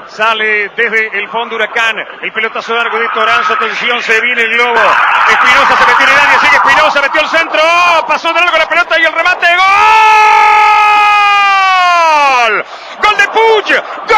Sale desde el fondo Huracán. El pelotazo largo de Toranzo. Atención, se viene el globo. Espinosa se metió en el área. Sigue Espinosa, metió el centro. Pasó de largo la pelota y el remate. ¡Gol! ¡Gol de Puig! ¡Gol!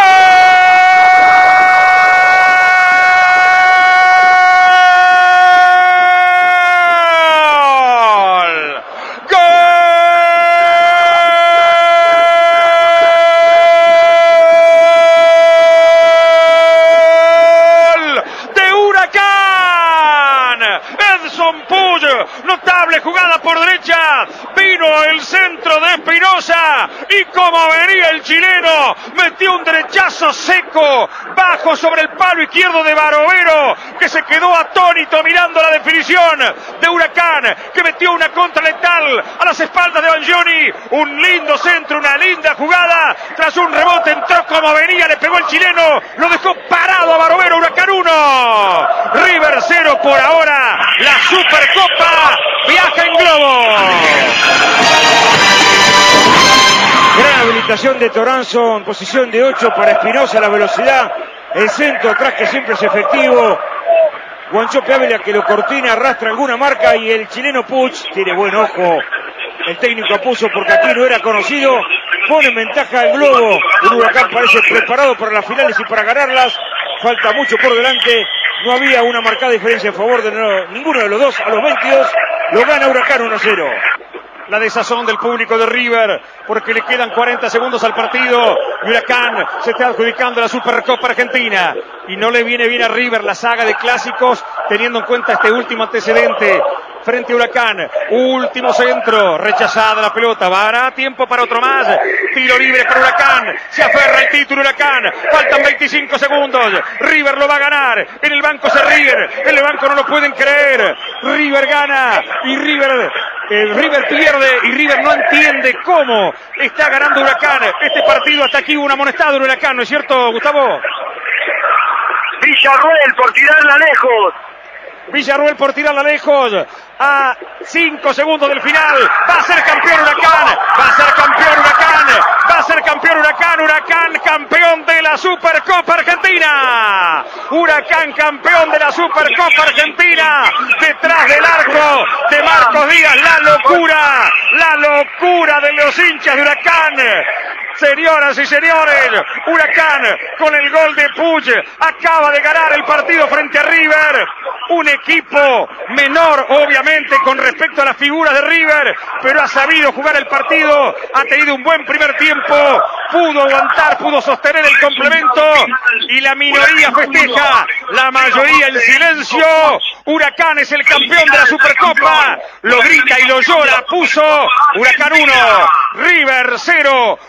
Puig, notable jugada por derecha, vino el centro de Espinosa y como venía el chileno, metió un derechazo seco, bajo sobre el palo izquierdo de Barovero, que se quedó atónito mirando la definición de Huracán, que metió una contra letal a las espaldas de Bangioni, un lindo centro, una linda jugada, tras un rebote entró como venía, le pegó el chileno, lo dejó parado a Barovero. Huracán 1, River 0 por ahora. La Supercopa viaja en globo. Gran habilitación de Toranzo en posición de 8 para Espinosa, la velocidad, el centro atrás que siempre es efectivo. Guanchope Ávila que lo cortina, arrastra alguna marca y el chileno Puig tiene buen ojo. El técnico puso porque aquí no era conocido, pone en ventaja el globo. El Huracán parece preparado para las finales y para ganarlas. Falta mucho por delante. No había una marcada diferencia a favor de ninguno de los dos. A los 22 lo gana Huracán 1-0. La desazón del público de River, porque le quedan 40 segundos al partido. Y Huracán se está adjudicando la Supercopa Argentina. Y no le viene bien a River la saga de clásicos, teniendo en cuenta este último antecedente frente a Huracán. Último centro, rechazada la pelota, ¿habrá tiempo para otro más? Tiro libre para Huracán, se aferra el título Huracán, faltan 25 segundos, River lo va a ganar, en el banco se ríen, en el banco no lo pueden creer, River gana y River pierde y River no entiende cómo está ganando Huracán este partido. Hasta aquí un amonestado en Huracán, ¿no es cierto, Gustavo? Villarruel por tirarla lejos. Villarruel por tirarla lejos, a 5 segundos del final, va a ser campeón Huracán, va a ser campeón Huracán, va a ser campeón Huracán, Huracán campeón de la Supercopa Argentina, Huracán campeón de la Supercopa Argentina, detrás del arco de Marcos Díaz, la locura de los hinchas de Huracán. Señoras y señores, Huracán con el gol de Puig acaba de ganar el partido frente a River. Un equipo menor, obviamente, con respecto a las figuras de River, pero ha sabido jugar el partido, ha tenido un buen primer tiempo, pudo aguantar, pudo sostener el complemento y la minoría festeja, la mayoría en silencio. Huracán es el campeón de la Supercopa, lo grita y lo llora, puso Huracán 1, River 0,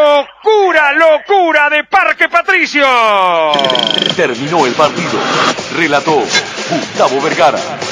locura de Parque Patricio. Terminó el partido, relató Gustavo Vergara.